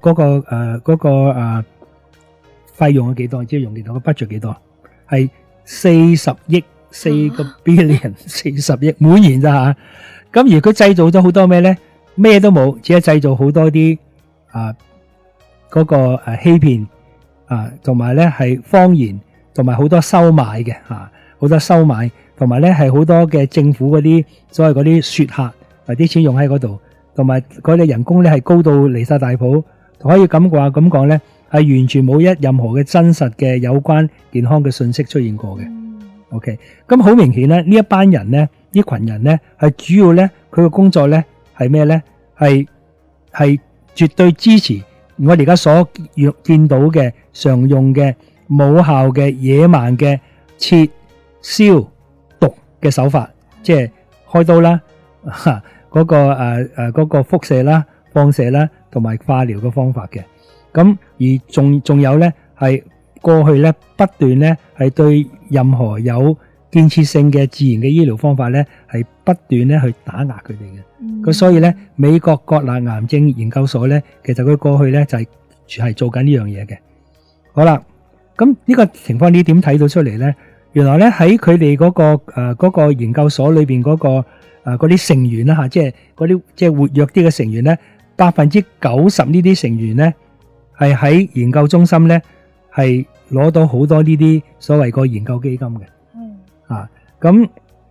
費用係幾多？即係用幾多？個 budget 幾多？係40億，4個 billion，40億每年咋吓？咁而佢製造咗好多咩咧？咩都冇，只係製造好多啲嗰個欺騙同埋咧係謊言，同埋好多收買嘅好多收買，同埋咧係好多嘅政府嗰啲所謂嗰啲說客，或啲錢用喺嗰度，同埋佢哋人工咧係高到離晒大譜，可以咁講咧。係完全冇任何嘅真實嘅有關健康嘅信息出現過嘅。OK， 咁好明顯咧，呢一班人咧，呢群人咧，係主要咧，佢嘅工作咧係咩咧？係絕對支持我哋而家所見到嘅常用嘅冇效嘅野蠻嘅切、燒、毒嘅手法，即係開刀啦，嗰個輻射啦、放射啦，同埋化療嘅方法嘅。咁而仲有咧，係過去咧不斷咧係對任何有建設性嘅自然嘅醫療方法咧係不斷咧去打壓佢哋嘅。咁所以咧，美國國立癌症研究所咧，其實佢過去咧就係做緊呢樣嘢嘅。好啦，咁呢個情況你點睇到出嚟咧？原來咧喺佢哋嗰個研究所裏邊嗰啲成員啦即係嗰啲即係活躍啲嘅成員咧，90%呢啲成員咧。係喺研究中心咧，係攞到好多呢啲所謂個研究基金嘅。咁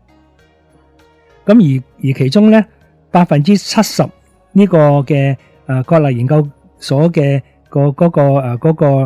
而其中咧70%呢個嘅國立研究所嘅嗰個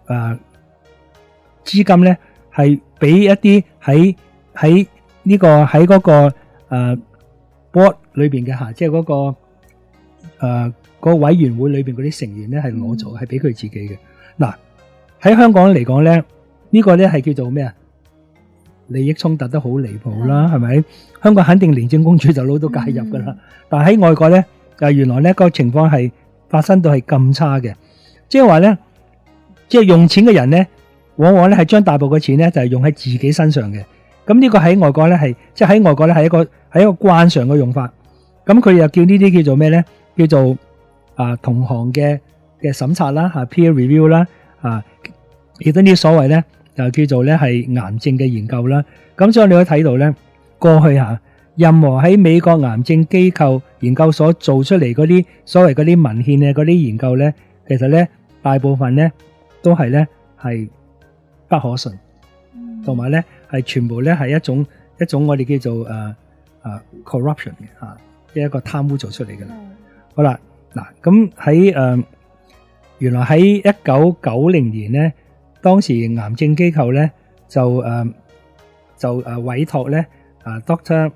資金咧，係俾一啲喺嗰個board 裏邊嘅即係嗰個個委員會裏邊嗰啲成員咧係攞咗，係俾佢自己嘅。嗱，喺香港嚟講咧，呢個咧係叫做咩啊？利益衝突得好離譜啦，係咪？香港肯定廉政公署就攞到介入噶啦。但係喺外國咧，原來咧個情況係發生到係咁差嘅，即係話咧，即係用錢嘅人咧，往往咧係將大部分嘅錢咧就係用喺自己身上嘅。咁呢個喺外國咧係，即係喺外國咧係一個慣常嘅用法。咁佢又叫呢啲叫做咩咧？叫做同行嘅審查啦，peer review 啦，亦都呢啲所謂咧就叫做咧係癌症嘅研究啦。咁所以你可以睇到咧，過去任何喺美國癌症機構研究所做出嚟嗰啲所謂嗰啲文獻嘅嗰啲研究咧，其實咧大部分咧都係咧係不可信，同埋咧係全部咧係一種我哋叫做corruption 嘅即係一個貪污做出嚟嘅啦。好啦。嗱，咁喺原來喺1990年咧，當時癌症機構咧委託咧Dr.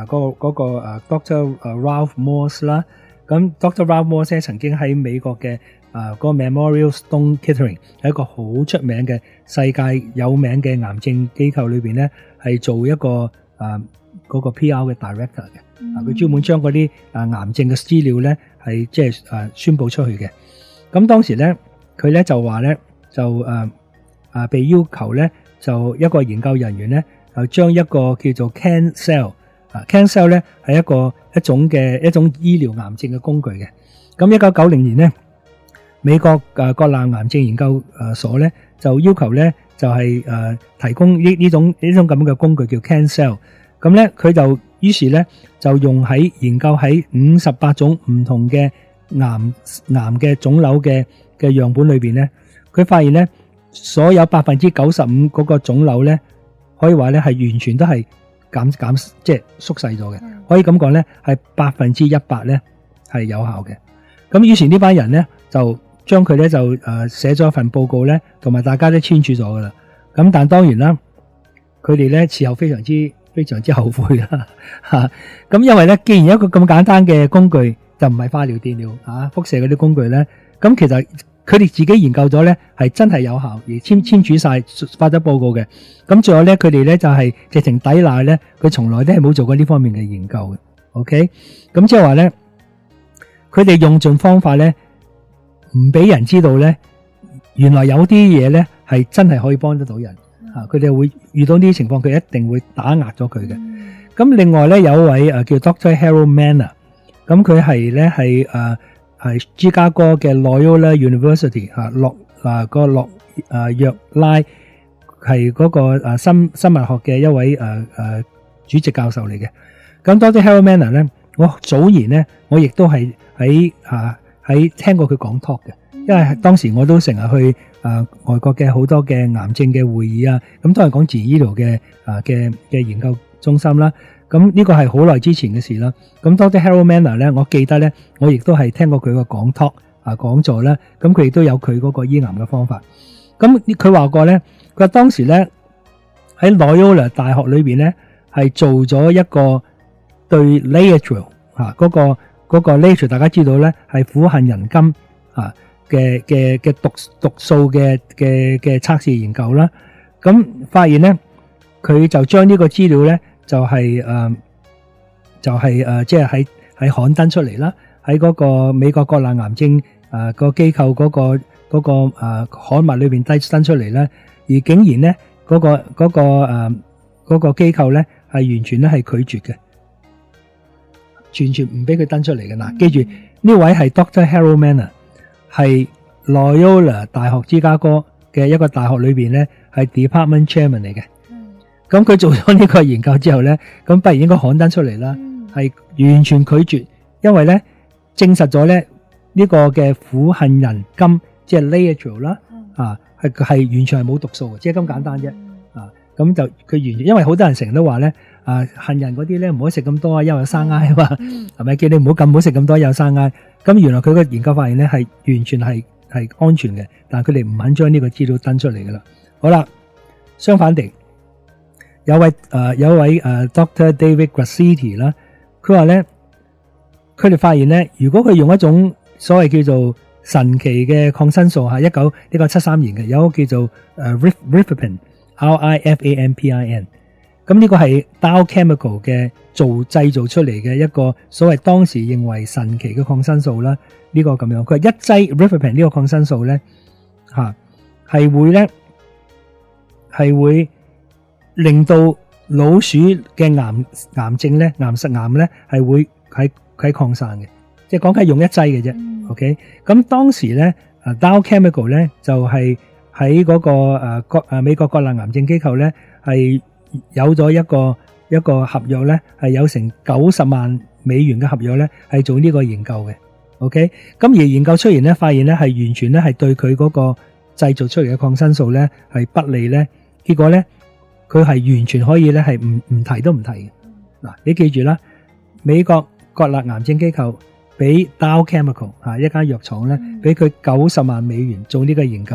Dr. Ralph Morse 啦。咁 Dr. Ralph Morse 曾經喺美國嘅嗰個 Memorial Sloan Kettering 係一個好出名嘅世界有名嘅癌症機構裏邊咧，係做一個嗰個 PR 嘅 director 嘅。佢專門將嗰啲癌症嘅資料咧係即係宣佈出去嘅。咁當時咧佢咧就話咧就被要求咧就一個研究人員咧就將一個叫做 Can Cell 咧係一種醫療癌症嘅工具嘅。咁1990年咧，美國國立癌症研究所咧就要求咧就係提供呢種咁嘅工具叫 Can Cell。咁咧佢就於是咧就用喺研究喺58種唔同嘅癌嘅腫瘤嘅樣本裏邊咧，佢發現咧所有95%嗰個腫瘤咧可以話咧係完全都係減即係縮細咗嘅，可以咁講咧係100%咧係有效嘅。咁於是呢班人咧就將佢咧就寫咗一份報告咧，同埋大家都簽署咗噶啦。咁但當然啦，佢哋咧事後非常之後悔啦嚇。咁因為咧，既然一個咁簡單嘅工具就唔係化療、電療輻射嗰啲工具咧，咁其實佢哋自己研究咗咧係真係有效，而簽署晒發咗報告嘅。咁最後咧，佢哋咧就係直情抵賴咧，佢從來都係冇做過呢方面嘅研究嘅。OK， 咁即係話咧，佢哋用盡方法咧，唔俾人知道咧，原來有啲嘢咧係真係可以幫得到人。佢哋會遇到呢啲情況，佢一定會打壓咗佢嘅。咁另外咧有一位叫 Dr. Harold Manner， 咁佢係咧係芝加哥嘅 Loyola University 個洛約拉係嗰個生物學嘅一位主席教授嚟嘅。咁 Dr. Harold Manner 咧，我早年咧我亦都係喺聽過佢講 talk 嘅，因為當時我都成日去外國嘅好多嘅癌症嘅會議啊，咁都係講自然醫療嘅研究中心啦。咁呢個係好耐之前嘅事啦。咁 Dr. Harold Manner 咧，我記得咧，我亦都係聽過佢個講 talk 講座啦。咁佢亦都有佢嗰個醫癌嘅方法。咁佢話過咧，佢話當時咧喺 Loyola 大學裏邊咧係做咗一個對 Laetrile 嗰個 Laetrile 大家知道咧係苦杏仁苷嘅毒素嘅測試研究啦。咁發現咧，佢就將呢個資料咧就係即係喺刊登出嚟啦，喺嗰個美國國立癌症個機構嗰個刊物裏邊登出嚟啦。而竟然咧嗰個機構咧係完全咧係拒絕嘅，完全唔俾佢登出嚟嘅。嗱，記住呢位係 Dr. Harold Manner， 係 Loyola 大學芝加哥嘅一個大學裏邊咧係 Department Chairman 嚟嘅。咁佢做咗呢個研究之後咧，咁不如應該刊登出嚟啦，係完全拒絕，因為咧證實咗咧呢個嘅苦杏仁苷即係 Laetrile 啦，係完全係冇毒素嘅，即係咁簡單啫。咁就佢完全，因為好多人成日都話咧，杏仁嗰啲咧唔好食咁多啊，因為有生癌啊嘛，係咪叫你唔好食咁多有生癌？咁原來佢個研究發現咧係完全係安全嘅，但係佢哋唔肯將呢個資料登出嚟噶啦。好啦，相反地，有一位Dr. David Grassetti 啦，佢話咧，佢哋發現咧，如果佢用一種所謂叫做神奇嘅抗生素1973年嘅，有一個叫做Rifampin RIFAMPIN， 咁呢個係 Dow Chemical 嘅製造出嚟嘅一個所謂當時認為神奇嘅抗生素啦。呢個咁樣，佢話一劑 Rifampin 呢個抗生素咧係會令到老鼠嘅癌症咧、癌咧係會喺擴散嘅，即係講緊用一劑嘅啫。OK， 咁當時咧Dow Chemical 咧就係喺嗰個美國國立癌症機構咧係有咗一個合約咧，係有成90萬美元嘅合約咧，係做呢個研究嘅。OK， 咁而研究出現咧，發現咧係完全咧係對佢嗰個製造出嚟嘅抗生素咧係不利咧，結果咧佢係完全可以咧係唔提都唔提嘅。嗱，你記住啦，美國國立癌症機構俾 Dow Chemical 一間藥廠咧，俾佢90萬美元做呢個研究。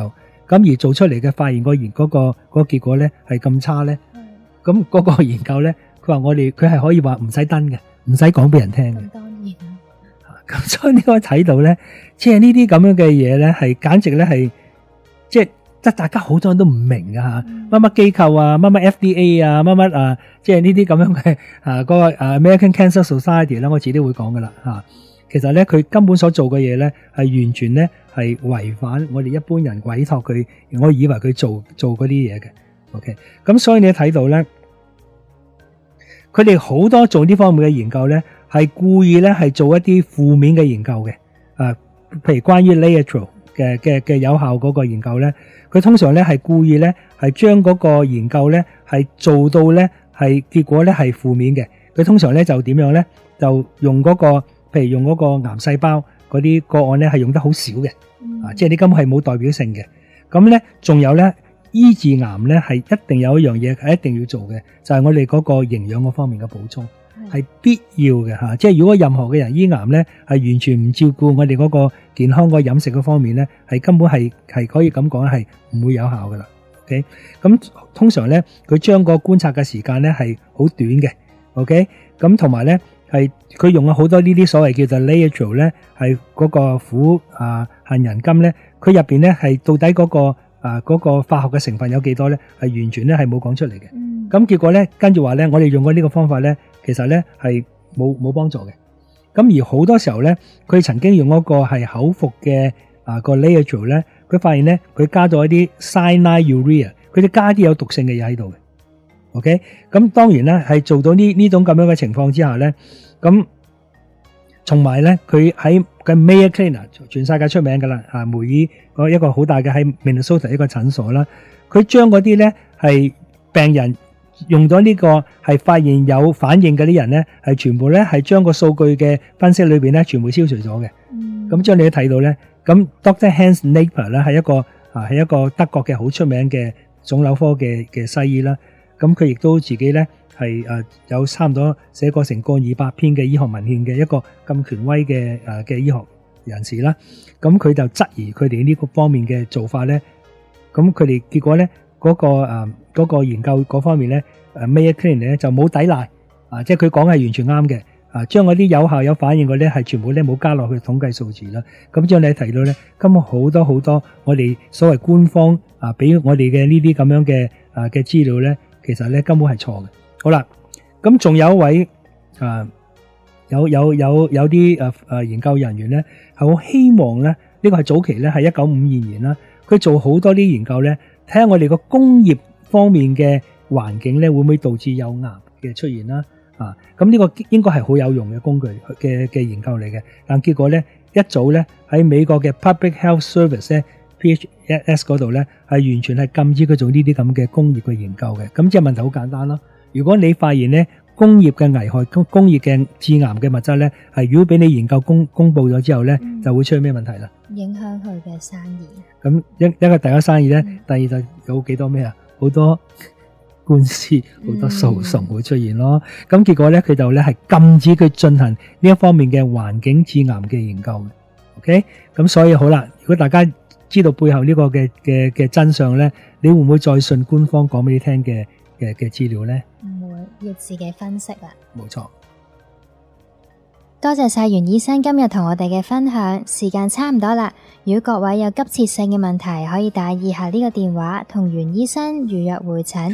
咁而做出嚟嘅發現嗰個結果咧係咁差咧，咁嗰個研究咧，佢話佢係可以話唔使登嘅，唔使講俾人聽嘅。 咁當然啦， 咁所以你可以睇到咧，即係呢啲咁樣嘅嘢咧，係簡直咧係即係大家好多人都唔明㗎嚇，乜乜機構啊，乜乜 FDA 啊，乜乜啊，即係呢啲咁樣嘅嗰個American Cancer Society 啦，我遲啲會講噶啦嚇。其實咧，佢根本所做嘅嘢咧，係完全咧係違反我哋一般人委託佢，我以為佢做嗰啲嘢嘅。OK，咁所以你睇到咧，佢哋好多做呢方面嘅研究咧，係故意咧係做一啲負面嘅研究嘅。譬如關於 Laetrile 嘅有效嗰個研究咧，佢通常咧係故意咧係將嗰個研究咧係做到咧係結果咧係負面嘅。佢通常咧就點樣咧？就用嗰個譬如用嗰個癌細胞嗰啲個案咧係用得好少嘅，即係你根本係冇代表性嘅。咁咧仲有咧醫治癌咧係一定有一樣嘢係一定要做嘅，就係我哋嗰個營養嗰方面嘅補充係必要嘅嚇。即係如果任何嘅人醫癌咧係完全唔照顧我哋嗰個健康個飲食嗰方面咧，係根本係可以咁講係唔會有效噶啦。OK， 咁通常咧佢將個觀察嘅時間咧係好短嘅。OK， 咁同埋咧。係佢用咗好多呢啲所謂叫做 Laetrile 咧，係嗰個苦杏仁苷咧，佢入邊咧係到底嗰個化學嘅成分有幾多咧？係完全咧係冇講出嚟嘅。咁結果咧，跟住話咧，我哋用過呢個方法咧，其實咧係冇幫助嘅。咁而好多時候咧，佢曾經用嗰個係口服嘅個 Laetrile 咧，佢發現咧佢加咗一啲 cyanide-urea， 佢哋加啲有毒性嘅嘢喺度嘅。OK， 咁當然咧係做到呢種咁樣嘅情況之下咧，咁同埋咧佢喺嘅 Mayo Clinic 全世界出名噶啦，梅爾一個好大嘅喺 Minnesota 一個診所啦，佢將嗰啲咧係病人用咗呢個係發現有反應嘅啲人咧，係全部咧係將個數據嘅分析裏邊咧全部消除咗嘅。咁將你都睇到咧，咁 Dr. Hans Naper 咧係一個德國嘅好出名嘅腫瘤科嘅西醫啦。咁佢亦都自己咧係有差唔多寫過成個200篇嘅醫學文獻嘅一個咁權威嘅醫學人士啦。咁佢就質疑佢哋呢個方面嘅做法咧。咁佢哋結果咧嗰個研究嗰方面咧，Mayo Clinic 咧就冇抵賴即係佢講係完全啱嘅。將嗰啲有效有反應嘅咧係全部咧冇加落去統計數字啦。咁將你提到咧，根本好多我哋所謂官方俾我哋嘅呢啲咁樣嘅資料咧。其實咧根本係錯嘅。好啦，咁仲有一位有啲研究人員咧，係好希望咧，呢個係早期咧係1952年啦，佢做好多啲研究咧，睇下我哋個工業方面嘅環境咧會唔會導致有癌嘅出現啦。咁呢個應該係好有用嘅工具嘅研究嚟嘅。但結果咧一早咧喺美國嘅 Public Health Service 咧。PHS 嗰度咧係完全係禁止佢做呢啲咁嘅工業嘅研究嘅。咁即係問題好簡單咯。如果你發現咧工業嘅危害、工業嘅致癌嘅物質咧，係如果俾你研究公佈咗之後咧，就會出現咩問題啦？ 影響佢嘅生意。 咁一個第一生意咧，第二就有幾多咩啊？好多官司、好多訴訟會出現咯。咁結果咧，佢就咧係禁止佢進行呢一方面嘅環境致癌嘅研究嘅。OK， 咁所以好啦，如果大家知道背後呢個嘅真相咧，你會唔會再信官方講俾你聽嘅資料咧？ 唔會，要自己分析啦。 冇錯。 多謝晒袁醫生今日同我哋嘅分享，時間差唔多啦。如果各位有急切性嘅問題，可以打以下呢個電話同袁醫生預約會診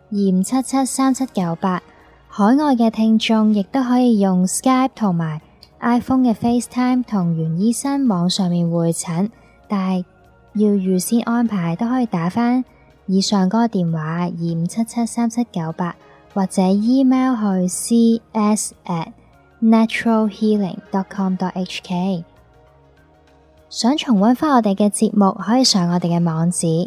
25773798。海外嘅聽眾亦都可以用 Skype 同埋 iPhone 嘅 FaceTime 同袁醫生網上面會診，但係要預先安排都可以打返以上嗰個電話25773798，或者 email 去 cs@naturalhealing.com.hk。 想重溫返我哋嘅節目，可以上我哋嘅網址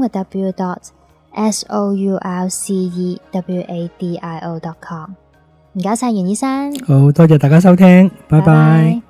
3w.sourcewadio.com。 唔該晒袁醫生。 好，多謝大家收聽，拜拜。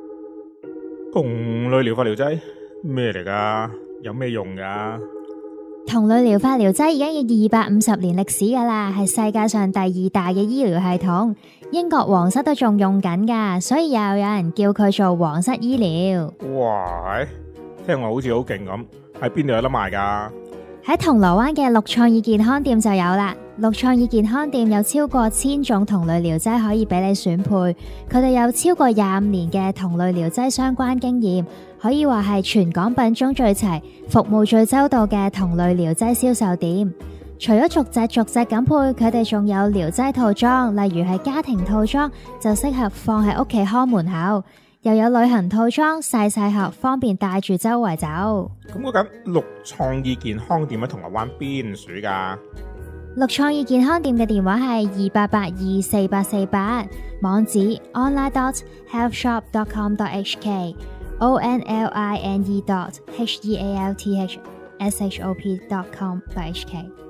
同類療法療劑咩嚟㗎？有咩用㗎？ 同類療法療劑已經有250年歷史噶啦，係世界上第2大嘅醫療系統。英國皇室都仲用緊噶，所以又有人叫佢做皇室醫療。 哇，聽落好似好勁咁，喺邊度有得賣噶？ 喺銅鑼灣嘅綠創意健康店就有啦。綠創意健康店有超過1000種同類療劑可以俾你選配，佢哋有超過25年嘅同類療劑相關經驗，可以話係全港品種最齊、服務最周到嘅同類療劑銷售店。除咗逐隻咁配，佢哋仲有療劑套裝，例如係家庭套裝就適合放喺屋企看門口，又有旅行套裝細盒，方便帶住周圍走。 咁嗰間綠創意健康店喺銅鑼灣邊處噶？ 綠創意健康店嘅電話係28824848，網址 online.healthshop.com.hk online.healthshop.com.hk